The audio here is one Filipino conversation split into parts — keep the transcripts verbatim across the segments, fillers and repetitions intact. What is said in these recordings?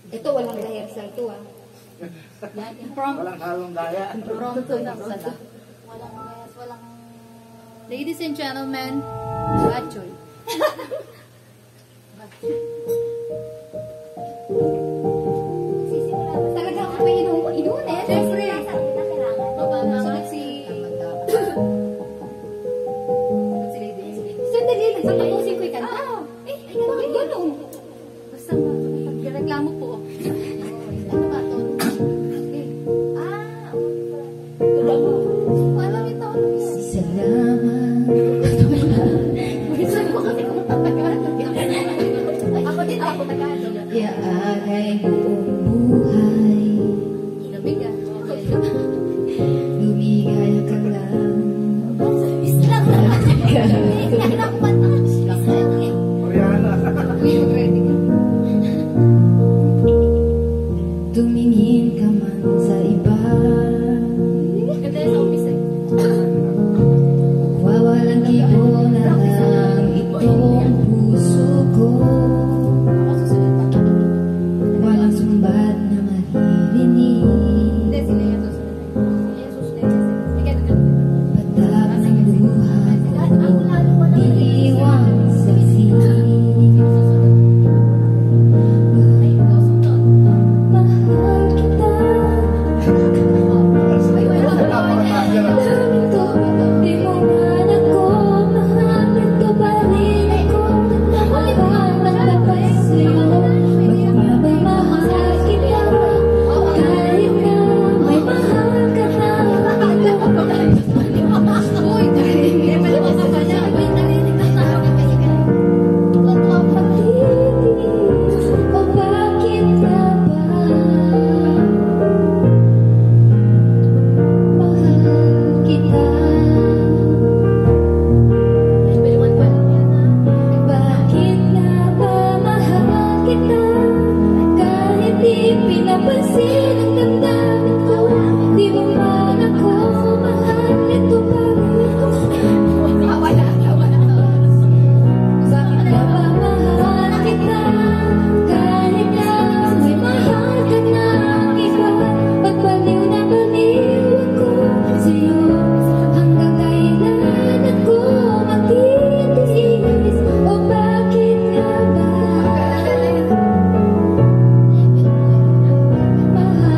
Ito, walang rehearsal to ah. Yan, impromptu. Walang halong daya. Impromptu na pala. Walang mes, walang... Ladies and gentlemen, Bachoy. Sisimula ba? Talaga ako may inu- inunin. Siyempre. Kailangan. Sulit si... Sulit si Lady. Sandali lang. Tapusin ko yung kanta. Eh, ay, ganun. Ganun. Basta reklamo po. Ano ba ito? Eh, Ah, alam ito. Salamat. Minsan ko kasi kung Tagalog. Ako din ako Tagalog. Iaalay buong buhay. Lamig ah. Lumigaya ka lang. islang lang. Hindi na kumanta. Koreana. Ready ka. Tumingin ka man sa iba. Ganda sa umpisa eh. Wawalang kibo na lang itong puso ko. Ako susunod pa. Walang sumbat na maririnig. Hindi, sila yung susunod. Sila yung susunod. Sige, sige. Patak ng buhay ko iiwan sa sinig. Mahal kita. Daming to, di mo man ako mahal. Ito pa rin ako nagmamahal ng tapat sa'yo. Magmabay mahal kita. Kahit na may mahal ka na. Uy, dahil. Hindi, pwede ko sa kanya. Uy, narinig na tawag kasi ka. O bakit nga ba mahal kita? Baliwan pa lang yan ah. Bakit nga ba mahal kita? Kahit di pinapansin ang damdamin ko, di mo man ako mahal. Ito pa rin ako. Ah, wala. Wala. Bakit nga ba mahal kita? Kahit na may mahal ka ng iba. Pagbaliw na baliw ako sa'yo. Hanggang kailan ako magtitiis? O bakit nga ba mahal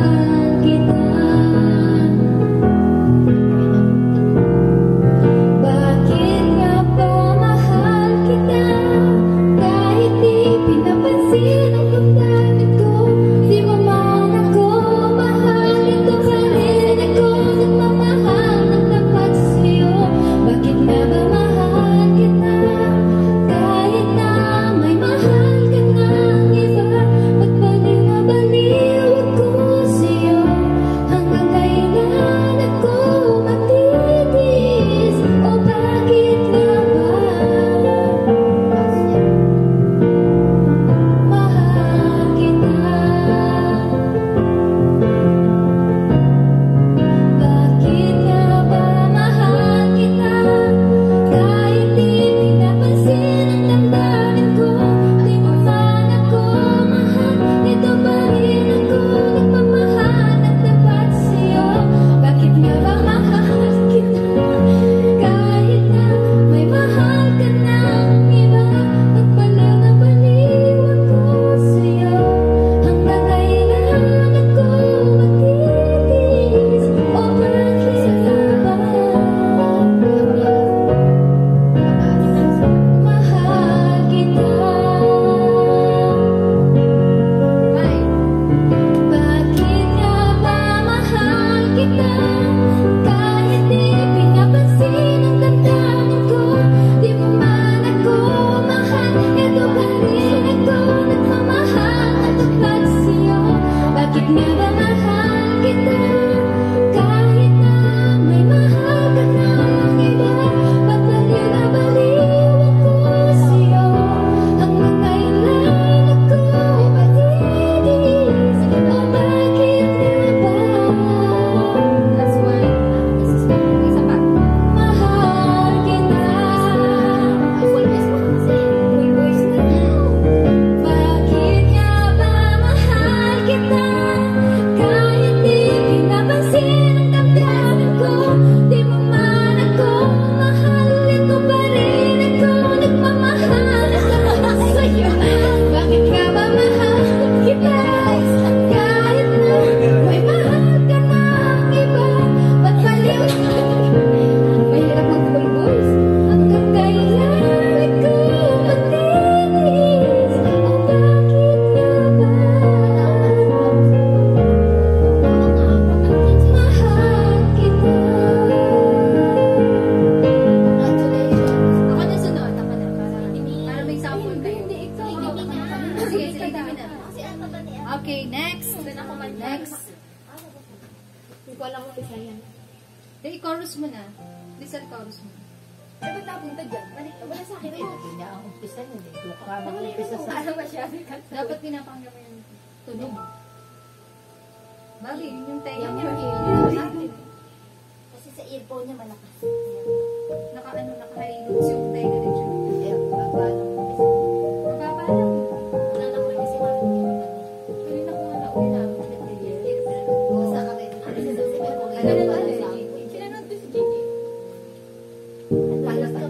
Okay, next. Next. Hindi ko alam kung isa yan. Eh, i-chorus mo na. Listen, chorus mo. Ay, ba't napunta dyan? Balik, wala sa akin. Hindi niya ang umpisa nun eh. Doon ka Wala mag-umpisa sa... Ano ba siya? Dapat pinapakinggan mo yung tunog. Bali, yun yung tenga Yan niya. yung earphone. Kasi sa earphone niya malakas. Naka, ano, naka-high-loads yung tenga din siya. Eh, paano mo umpisa? Mababa lang. Wala na ko rin kasi marunong. Pwede na kung ano, uwi na. Basta kami. Ano sa sabi ko? Ano Ano na ba ba? sa akin? Kinanood ko si Gigi. Paano ka?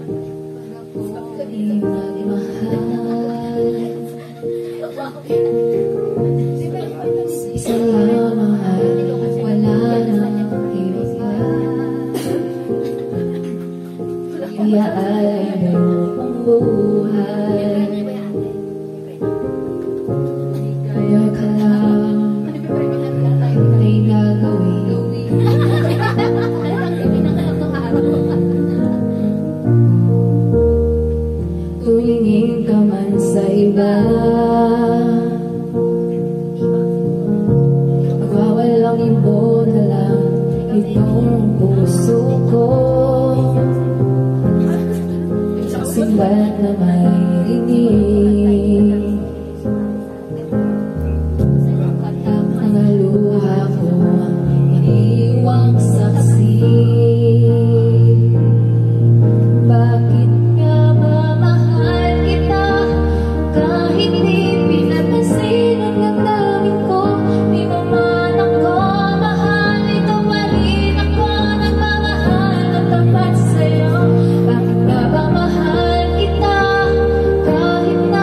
Isa lamang wala nang iba. Iyaalay mo ang buhay. Kaya ka lang may gagawin. Tumingin ka man sa iba, magwawalang ibo na lang itong puso ko. Simba't na may ringin ang luha ko, iniwang saksi. Bakit nga mamahal kita kahit di pinapansin ang nagdamit ko? Di mo man ako mahal, ito pa rin ako nagmamahal ng tapat sa'yo. Bakit nga ba mahal kita kahit na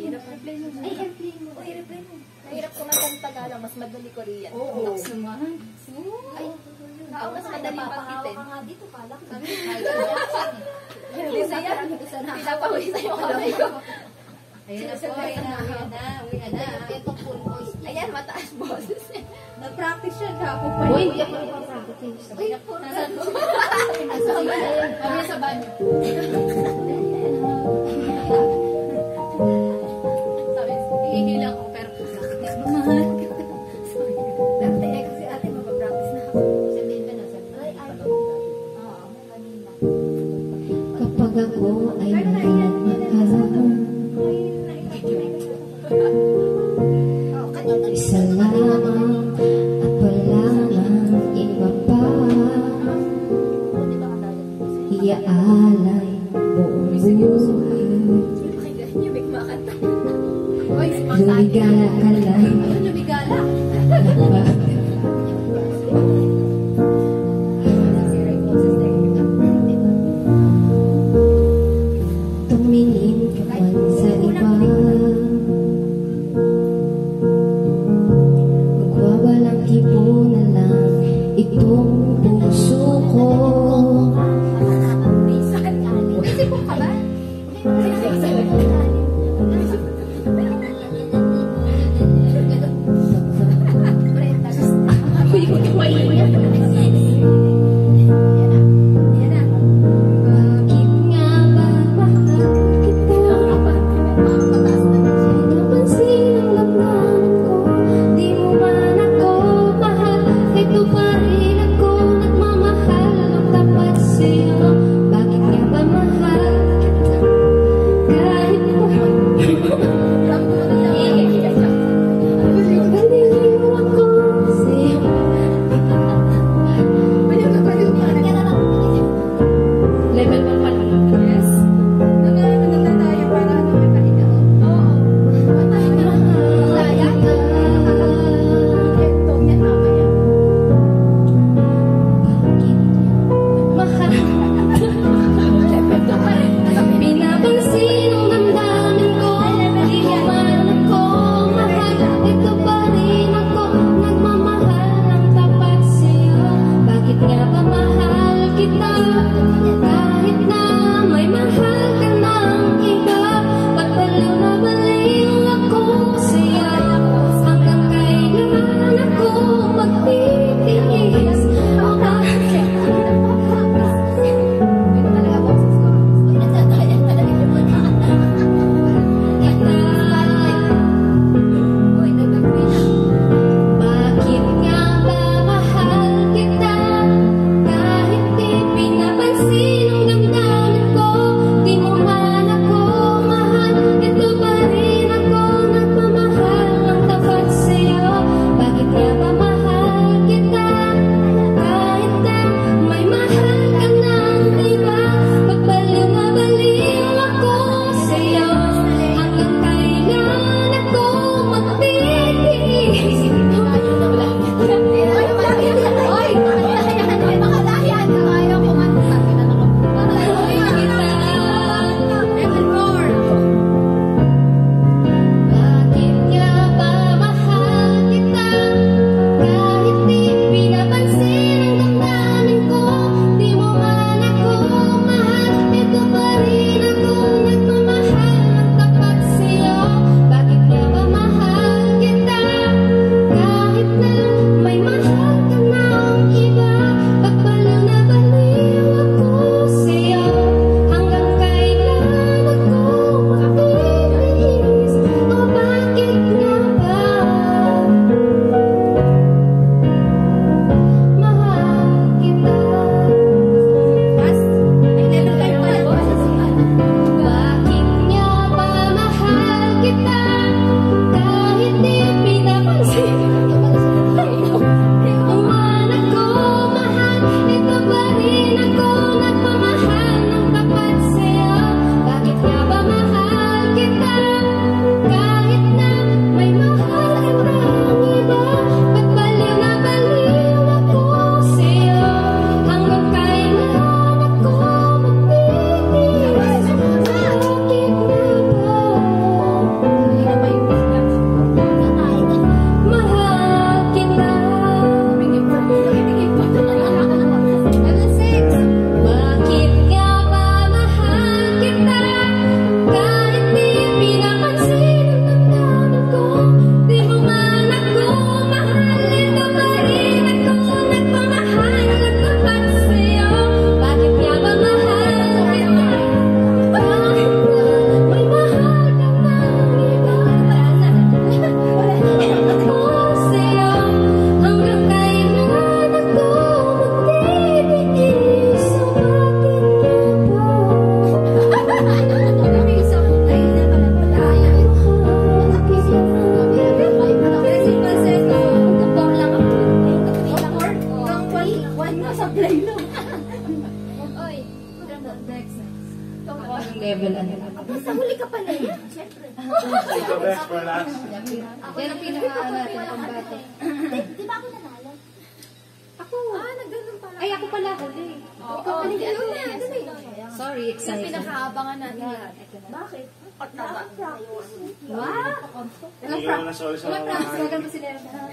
Mahirap airplane mo. Ay, airplane mo. Ay, airplane mo. Mahirap kumanta ng Tagalog, mas madali Korean. Oo. Naksamahan. Ay, Oo, mas madali napapahawa pagkitin. ka nga dito, kala ko. Hindi na yan. Pinapawisan yung kamay ko. Ayan na po, ayan na, ayan na, uwi na na. Ito full voice. Ayan, mataas boses. Nag-practice siya, kapo pa. Uy, hindi ako nagpa-practice. Ay, naku. Nasaan po? Nasaan po? Kami sa banyo. Sabi, hihila ko, pero practice mo mahal. Dati, eh, kasi ate, mapapractice na ako. Sabihin ka na, sabihin. Ay, ay. Oo. Kanina. Kapag ako ay nagmamahal, Oh, kanina. isa lamang at wala nang iba pa. Di ba katayo? Iaalay buong buhay. Pakinggan niyo, may kumakanta. Uy, si Lumigala ka lang. Ano, lumigala? Tumingin ka man sa iba, magwawalang kibo na lang itong puso ko. Isipon ka ba? All the best for last. Yan ang pinaka natin pambate. Di, di ba ako nanalo? Ako. Ah, nagganun pala. Ay, ako pala huli. Oo, Ikaw oh, pala hindi ano huli. na. Ano na Sorry, Yung excited. pinakaabangan natin lahat. Bakit? Wow! Hindi ko na sorry sa Walang mga props. Walang pa sila.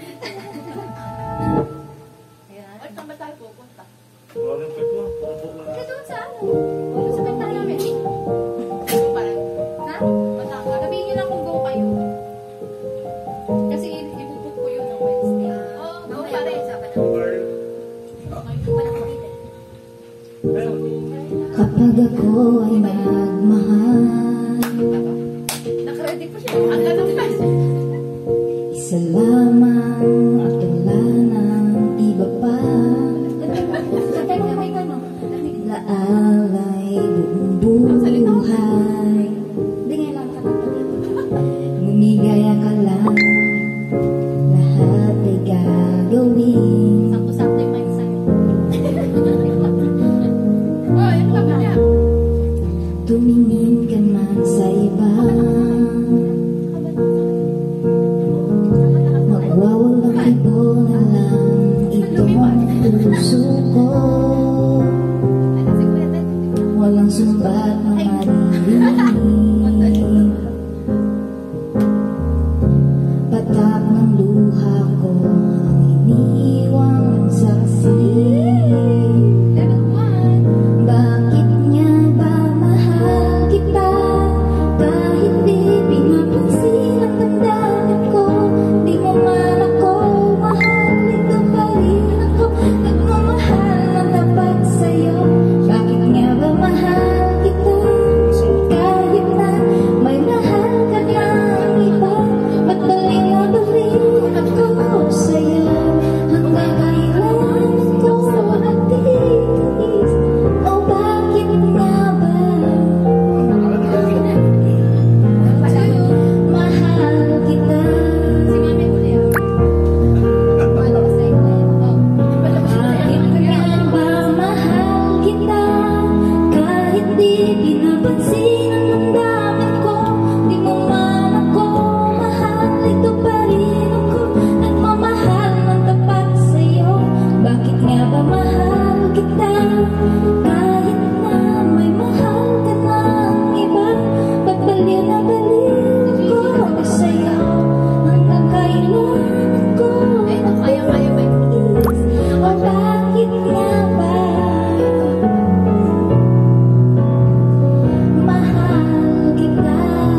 Ayan. At saan ba tayo pupunta? Huwag yung pit mo. Pupuk mo na. Doon sa ano? Doon sa benta namin. Ano pa rin? Ha? Matanga. Sabihin niyo lang kung go kayo. Kasi ibubuk ko yun ng Wednesday. Oo, go pa rin. Or, ayun. Kapag ako ay nagmahal, Nakaready pa siya. Ang ganun pa. isa lamang at wala ng iba pa. Katay na may gano'n. Laalay buong buhay, Hindi ngayon lang nakakapagod. lumigaya ka lang, lahat ay gagawin. Sakto-sakto yung may sa'yo. Oh, yun pa ba niya? Tumingin ka man sa iba, magwawalang ibo na lang itong puso ko. Ano si Kuya Ted? Walang sumbat na maririnig, patak ng luha ko ang iniwang saksi. Level one. Bakit nga ba mahal kita? Kahit di pinapansin ang damdamin ko, di mo man ako mahal, ito pa rin ako nagmamahal ng tapat sa'yo. Bakit nga ba mahal kita? Kahit na may mahal ka ng iba, ba't balik na balik ako sa'yo? Hanggang kailan ko matiis? O bakit nga ba mahal kita? Si Mami Kuya. Paano ka sa'yo? Oh. Bakit nga ba mahal kita? Kahit di pinapansin ang damdamin ko, di mo man ako mahal, ito pa rin ako nagmamahal ng tapat sa'yo. Bakit nga ba mahal kita? Kahit na may mahal ka ng iba, ba't baliw na baliw ko sa'yo? Hanggang kailan ako Ay, kaya-kaya ba yun? o bakit nga ba mahal kita?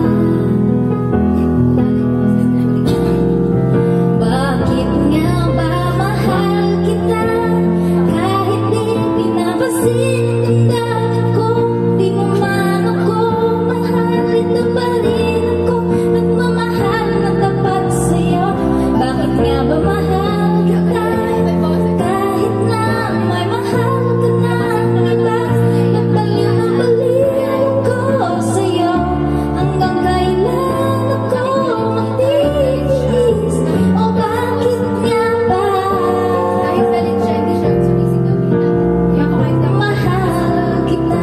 Bakit nga ba mahal kita? Kahit di pinapansin ang damdamin ko, di mo man ako mahal, ito pa rin ako nagmamahal ng tapat sa'yo. Bakit nga ba mahal kita? Kahit na may mahal ka ng iba, nagpaliw na baliw ko sa'yo. Hanggang kailan ako magtitiis? O bakit nga ba Kahit galit siya, hindi siya sumisigawin natin. Kaya ako kahit na mahal kita?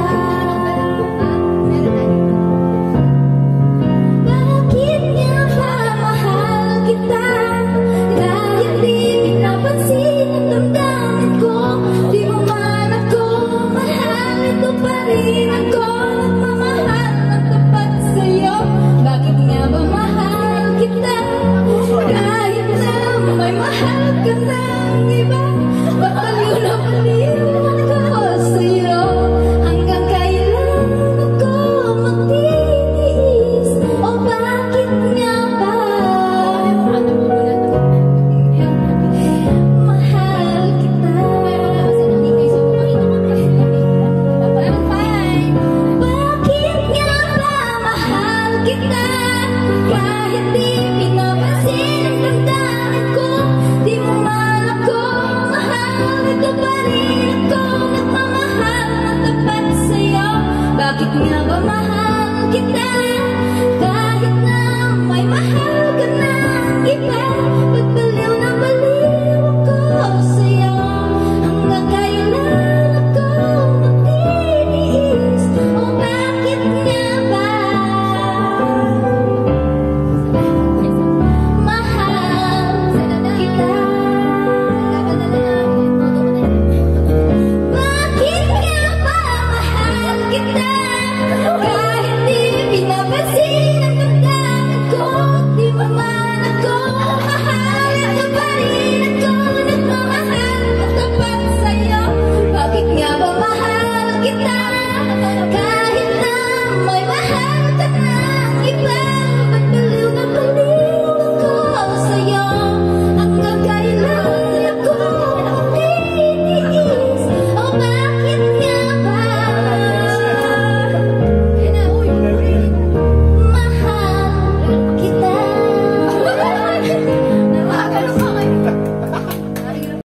Bakit nga ba mahal kita? Kahit di pinapansin ang damdamin ko, di mo man ako mahal, ito pa rin ako nagmamahal ng tapat sa'yo. Bakit nga ba mahal kita? Kahit na may mahal ka ng iba, baliw na baliw ako sa'yo. Hanggang kailan ako magtitiis? O bakit nga ba ano mo muna to? mahal kita? I'm fine. Bakit nga ba mahal kita? Kahit di